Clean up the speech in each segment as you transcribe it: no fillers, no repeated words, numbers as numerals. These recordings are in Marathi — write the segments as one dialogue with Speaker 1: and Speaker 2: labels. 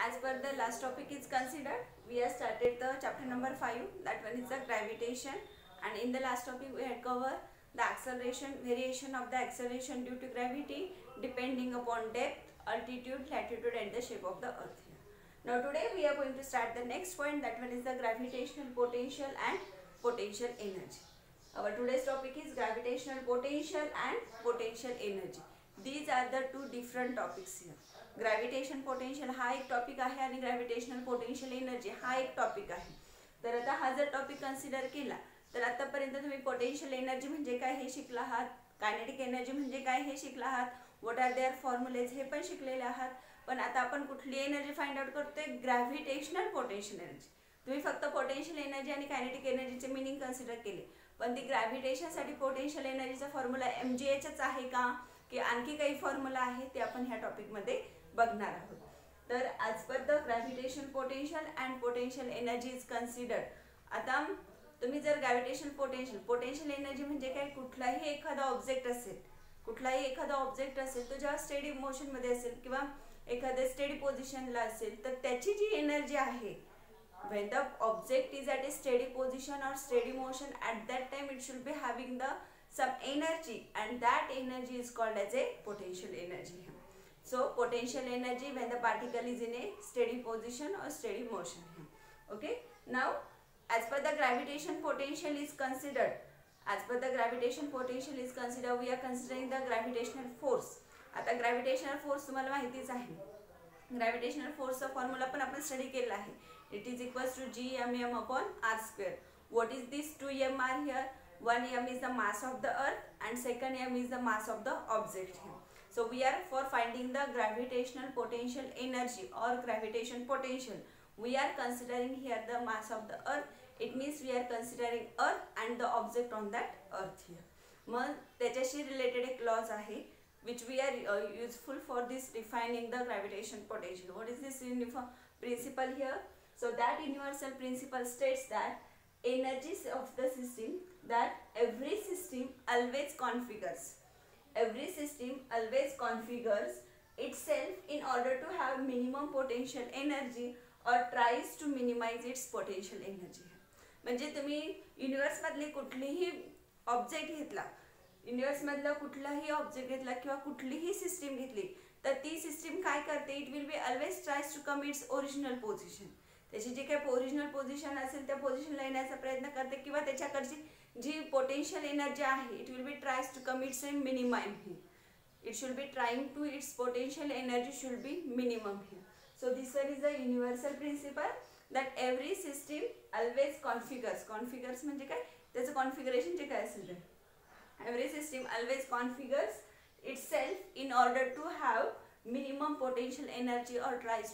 Speaker 1: as per the last topic is considered, we have started the chapter number 5, that one is the gravitation, and in the last topic we had covered the acceleration, variation of the acceleration due to gravity depending upon depth, altitude, latitude and the shape of the earth. Now today we are going to start the next point, that one is the gravitational potential and potential energy. Our today's topic is gravitational potential and potential energy. These are the two different topics here. Gravitation potential हा एक टॉपिक आहे आणि ग्रॅव्हिटेशनल पोटेन्शियल एनर्जी हा एक टॉपिक आहे. तर आता हा जर टॉपिक कन्सिडर केला तर आतापर्यंत तुम्ही पोटेन्शियल एनर्जी म्हणजे काय हे शिकला आहात, कायनेटिक एनर्जी म्हणजे काय हे शिकला आहात, व्हॉट आर देअर फॉर्म्युलेज हे पण शिकलेले आहात. पण आता आपण कुठली एनर्जी फाइंड आउट करतोय, ग्रॅव्हिटेशनल पोटेन्शियल एनर्जी. तुम्ही फक्त पोटेन्शियल एनर्जी आणि कायनेटिक एनर्जीचे मीनिंग कन्सिडर केले, पण ती ग्रॅव्हिटेशनसाठी पोटेन्शियल एनर्जीचा फॉर्म्युला mghच आहे का की आणखी काही फॉर्म्युला आहे ते आपण ह्या टॉपिकमध्ये बघणार आहोत. तर as per the gravitation potential and potential energy is considered. आता तुम्ही जर ग्रॅव्हिटेशन पोटेन्शियल एनर्जी म्हणजे काय, कुठलाही एखादा ऑब्जेक्ट असेल तो जेव्हा स्टेडी मोशनमध्ये असेल किंवा एखाद्या स्टेडी पोझिशनला असेल तर त्याची जी एनर्जी आहे, when the object is at a steady position or steady motion, at that time it should be having the some energy and that energy is called as a potential energy. So potential energy when the particle is in a steady position or steady motion. Okay, now as per the gravitation potential is considered, we are considering the gravitational force. आता gravitational force तुम्हाला माहितीच आहे. ग्रॅव्हिटेशनल फोर्सचा फॉर्म्युला पण आपण स्टडी केला आहे. It is equals to gmm upon r square. What is this 2m are here? 1m is the mass of the earth and second m is the mass of the object here. So we are for finding the gravitational potential energy or gravitation potential. We are considering here the mass of the earth. It means we are considering earth and the object on that earth here. मग त्याच्याशी रिलेटेड एक लॉज आहे which we are useful for this defining the gravitation potential. What is this uniform principle here? So that universal principle states that energies of the system, that every system always configures itself in order to have minimum potential energy or tries to minimize its potential energy. म्हणजे तुम्ही युनिवर्स मधले कुठलीही ऑब्जेक्ट घेतला, युनिवर्स मधला कुठलाही ऑब्जेक्ट घेतला किंवा कुठलीही सिस्टीम घेतली तर ती सिस्टीम काय करते, it will be always tries to come its original position. त्याची जी काही ओरिजिनल पोझिशन असेल त्या पोझिशनला येण्याचा प्रयत्न करते किंवा त्याच्याकडची जी पोटेन्शियल एनर्जी आहे it will be tries to come its minimum here. It should be trying to its potential energy should be minimum here. So this one is a universal principle that every system always configures म्हणजे काय, त्याचं कॉन्फिगरेशन जे काय असेल ते, every system always configures itself in order to have minimum potential energy or tries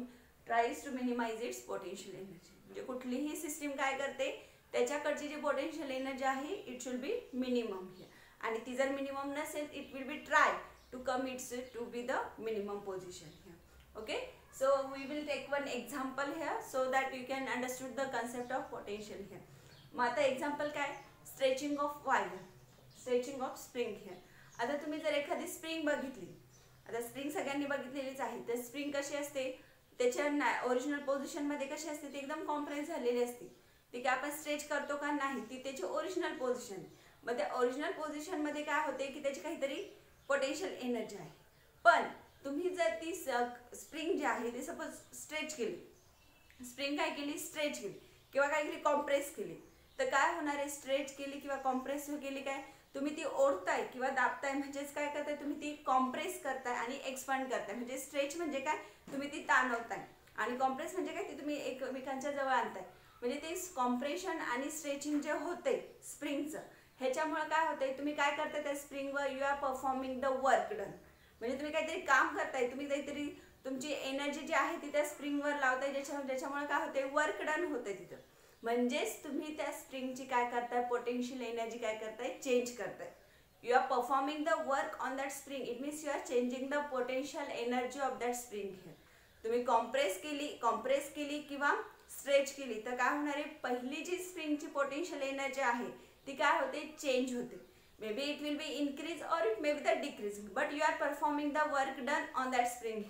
Speaker 1: to minimize its potential energy. म्हणजे कुठलीही सिस्टीम काय करते, त्याच्याकडची जी पोटेन्शियल एनर्जी आहे it should be minimum here, आणि ती जर मिनिमम नसेल it will be try to come its to be the minimum position here. Okay, so we will take one example here so that you can understood the concept of potential here. मग आता एक्झाम्पल काय, stretching of wire, stretching of spring here. आता तुम्ही जर एखादी स्प्रिंग बघितली, आता स्प्रिंग सगळ्यांनी बघितलेलीच आहे, तर स्प्रिंग कशी असते, त्याच्या ओरिजिनल पोझिशनमध्ये कशी असते, ती एकदम कॉम्प्रेस झालेली असते. ती काय आपण स्ट्रेच करतो का, नाही, ती त्याची ओरिजिनल पोझिशन. मग त्या ओरिजिनल पोझिशनमध्ये काय होते की त्याची काहीतरी पोटेन्शियल एनर्जी आहे. पण तुम्ही जर ती स्प्रिंग जी आहे ती सपोज स्ट्रेच केली, स्प्रिंग काय केली, स्ट्रेच केली किंवा काहीतरी कॉम्प्रेस केली, तर काय होणार आहे, स्ट्रेच केली किंवा कॉम्प्रेस केली, काय तुम्ही ती ओढताय किंवा दाबताय, म्हणजेच काय करताय, तुम्ही ती कॉम्प्रेस करताय आणि एक्सपांड करताय. म्हणजे स्ट्रेच म्हणजे काय, तुम्ही ती ताणवताय, आणि कॉम्प्रेस म्हणजे काय, ती तुम्ही एकमेकांच्या जवळ आणताय. म्हणजे ते कॉम्प्रेशन आणि स्ट्रेचिंग जे होते स्प्रिंगचं, ह्याच्यामुळे काय होतंय, तुम्ही काय करताय त्या स्प्रिंगवर, you are performing the work done. म्हणजे तुम्ही काहीतरी काम करताय, तुम्ही काहीतरी तुमची एनर्जी जी आहे ती त्या स्प्रिंगवर लावताय, ज्याच्यामुळे काय होते, वर्क डन होते तिथं. म्हणजेच तुम्ही त्या स्प्रिंगची काय करताय, पोटेन्शियल एनर्जी काय करताय, चेंज करताय. You are performing the work on that spring, it means you are changing the potential energy of that spring here. तुम्ही कॉम्प्रेस केली किंवा स्ट्रेच केली तर काय होणार आहे, पहिली जी स्प्रिंगची पोटेन्शियल एनर्जी आहे ती काय होते, चेंज होते. May be it will be increase और it may be the decrease, but you are performing the work done on that spring here.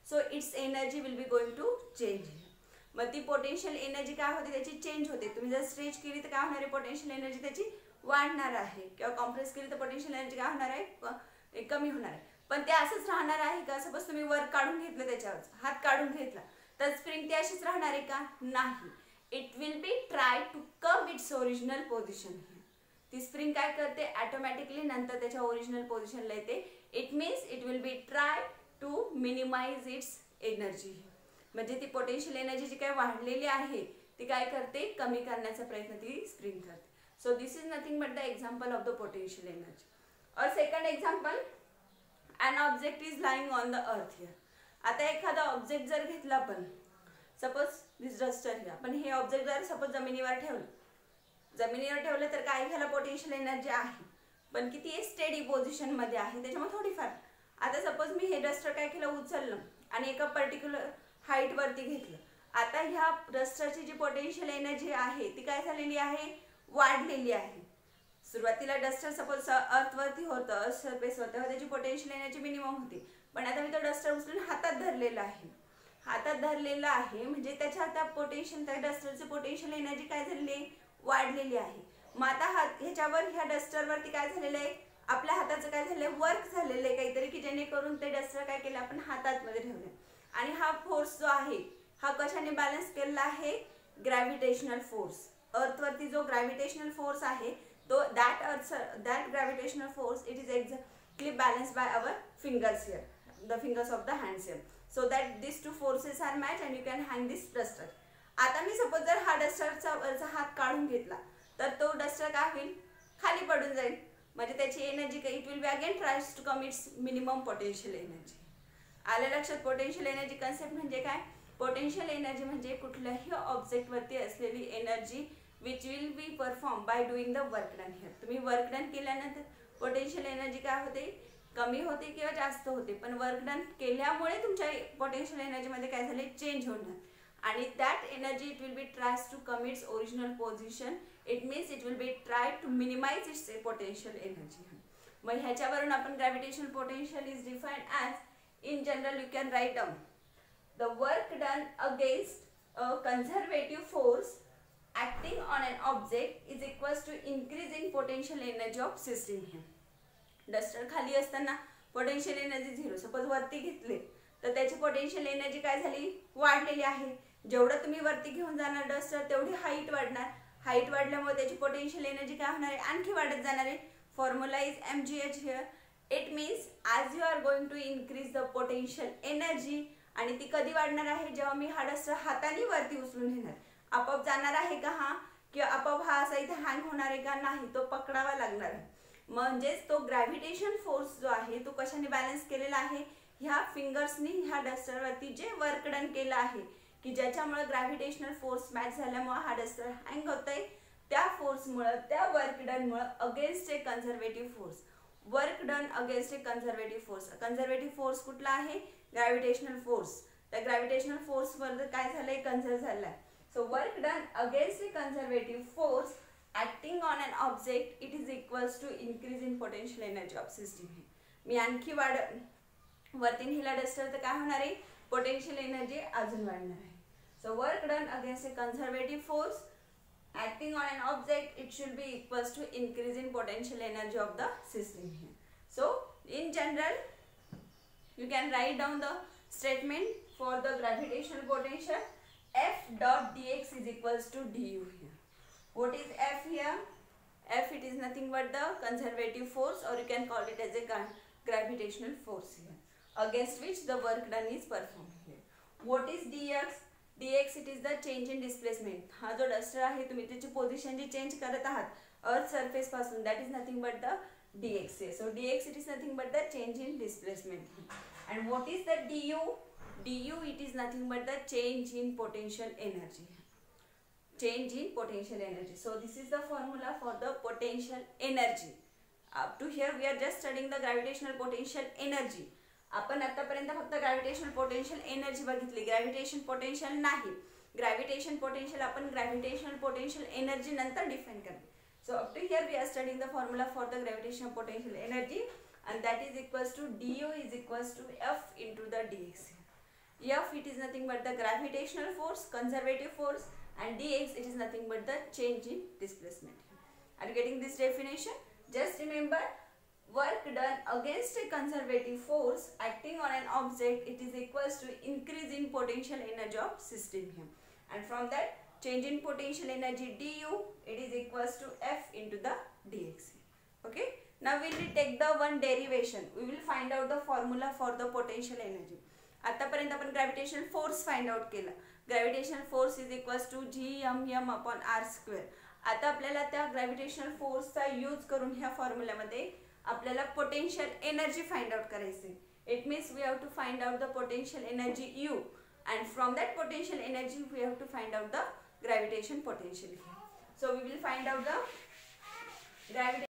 Speaker 1: So its energy will be going to change. मग ती पोटेन्शियल एनर्जी काय होते, त्याची चेंज होते. तुम्ही जर स्ट्रेच केली तर काय होणार आहे, पोटेन्शियल एनर्जी त्याची वाढणार आहे, किंवा कॉम्प्रेस केली तर पोटेन्शियल एनर्जी काय होणार आहे, कमी होणार आहे. पण ते असंच राहणार आहे का? सपोज तुम्ही वर काढून घेतलं, त्याच्यावर हात काढून घेतला, तर स्प्रिंग ती अशीच राहणार आहे का? नाही. It will be try to come its original position. ती स्प्रिंग काय करते, ऑटोमॅटिकली नंतर त्याच्या ओरिजिनल पोझिशनला येते. It means it will be try to minimise its energy. म्हणजे ती पोटेन्शियल एनर्जी जी काय वाढलेली आहे ती काय करते, कमी करण्याचा प्रयत्न ती स्प्रिंग करते. So this is nothing but the example of the potential energy. और second example, an object is lying on the earth here. आता एखादा ऑब्जेक्ट जर घेतला आपण, सपोज दिस डस्टर घ्या, पण हे ऑब्जेक्ट जर सपोज जमिनीवर ठेवलं तर काय घ्यायला पोटेन्शियल एनर्जी आहे, पण किती आहे, स्टेडी पोझिशन मध्ये आहे, त्याच्यामुळे थोडीफार. आता सपोज मी हे डस्टर काय केलं, उचललं आणि एका पर्टिक्युलर हाईट वरती घेतलं. आता ह्या डस्टरची जी पोटेन्शियल एनर्जी आहे ती काय झालेली आहे, वाढलेली आहे. सुरुवातीला डस्टर सपोज अर्थवरती होतं, अर्थ सरफेसवर, तेव्हा त्याची पोटेन्शियल एनर्जी मिनिमम होती. पण आता मी तो डस्टर उचलून हातात धरलेला आहे, म्हणजे त्याच्या त्या पोटेन्शियल, त्या डस्टरची पोटेन्शियल एनर्जी काय झालेली, वाढलेली आहे. मग आता ह्याच्यावर, ह्या डस्टरवरती काय झालेलं आहे, आपल्या हाताचं काय झालंय, वर्क झालेलं आहे काहीतरी, की जेणेकरून ते डस्टर काय केलं, आपण हातामध्ये ठेवले. आणि हा फोर्स जो आहे हा कशाने बॅलन्स केलेला आहे, ग्रॅव्हिटेशनल फोर्स. अर्थवरती जो ग्रॅव्हिटेशनल फोर्स आहे तो that gravitational force, it is exactly balanced by our fingers here, the fingers of the hands here, so that these two forces are matched and you can hang this duster. आता मी सपोज जर हा डस्टरचा वरचा हात काढून घेतला तर तो डस्टर काय होईल, खाली पडून जाईल. म्हणजे त्याची एनर्जी काय, it will be again tries to come its minimum potential energy. आलं लक्षात? पोटेन्शियल एनर्जी कन्सेप्ट म्हणजे काय, पोटेन्शियल एनर्जी म्हणजे कुठल्याही ऑब्जेक्ट वरती असलेली energy which will be performed by doing the work done here. तुम्ही वर्क डन केल्यानंतर पोटेन्शियल एनर्जी काय होते, कमी होते किंवा जास्त होते. पण वर्क डन केल्यामुळे तुमच्या पोटेन्शियल एनर्जी मध्ये काय झाले, चेंज होणार. आणि that energy it will be tries to come its original position. It means it will be try to minimise its potential energy. मग ह्याच्यावरून आपण gravitational potential is defined as, in general you can write down the work done against a conservative force acting on an object is equals to increase in potential energy of system. here duster खाली असताना पोटेन्शियल एनर्जी 0, सपोज वरती घेतले तर त्याची पोटेन्शियल एनर्जी काय झाली, वाढलेली आहे. जेवढं तुम्ही वरती घेऊन जाणार डस्टर तेवढी हाईट वाढणार. हाईट वाढल्यामुळे त्याची पोटेन्शियल एनर्जी काय होणार आहे, आणखी वाढत जाणार आहे. Formula is mgh here. It means as you are going to increase the potential energy, आणि ती कधी वाढणार आहे, जेव्हा मी हा डस्टर हाताने वरती उचलून घेणार. आपोआप जाणार आहे का हा, किंवा आपोआप हा असा इथे हँग होणार आहे का, नाही, तो पकडावा लागणार आहे. म्हणजेच तो ग्रॅव्हिटेशन फोर्स जो आहे तो कशाने बॅलन्स केलेला आहे, ह्या फिंगर्सनी ह्या डस्टरवरती जे वर्क डन केलं आहे, की ज्याच्यामुळे ग्रॅव्हिटेशनल फोर्स मॅच झाल्यामुळे हा डस्टर हँग होत आहे, त्या फोर्समुळे, त्या वर्क डनमुळे against a conservative force. Work done against a conservative force. Conservative force कुठला आहे, ग्रॅव्हिटेशनल फोर्स. त्या ग्रॅव्हिटेशनल फोर्सवर काय झालंय, कन्झर्व झालंय. So work done against a conservative force acting on an object, it is equals to increase in potential energy of system. मी आणखी वरती नेला डस्टर तर काय होणार आहे, पोटेन्शियल एनर्जी अजून वाढणार आहे. So work done against a conservative force acting on an object, it should be equals to increase in potential energy of the system here. So in general you can write down the statement for the gravitational potential. F dot dx is equals to du here. What is F here? F, it is nothing but the conservative force, or you can call it as a gravitational force here, against which the work done is performed here. What is dx? dx, it is the change in displacement. हा जो डस्टर आहे तुम्ही त्याची पोझिशन जी चेंज करत आहात अर्थ सरफेस पासून, that is nothing but the dx here. So dx, it is nothing but the change in displacement. And what is the du? du, it is nothing but the change in potential energy. Change in potential energy. So this is the formula for the potential energy. Up to here we are just studying the gravitational potential energy. आपण आतापर्यंत फक्त ग्रॅव्हिटेशनल पोटेन्शियल एनर्जी बघितली, ग्रॅव्हिटेशन पोटेन्शियल नाही. ग्रॅव्हिटेशन पोटेन्शियल आपण ग्रॅव्हिटेशनल पोटेन्शियल एनर्जी नंतर डिफाइन करतो. So up to here we are studying the formula for the gravitational potential energy, and that is equals to du is equals to F into the dx. F, it is nothing but the gravitational force, conservative force, and dx, it is nothing but the change in displacement. Are you getting this definition? Just remember, work done against a conservative force acting on an object, it is equals to increase in potential energy of system here. And from that, change in potential energy du, it is equals to F into the dx. Okay. Now we will take the one derivation. We will find out the formula for the potential energy. आतापर्यंत आपण ग्रॅव्हिटेशनल फोर्स फाइंड आउट केला. Gravitational force is equals to GMM upon R square. आता आपल्याला त्या ग्रॅव्हिटेशनल फोर्सचा यूज करून ह्या फॉर्म्युल्यामध्ये आपल्याला पोटेन्शियल एनर्जी फाइंड आउट करायचे. It means we have to find out the potential energy U, and from that potential energy we have to find out the gravitation potential. So we will find out the gravitation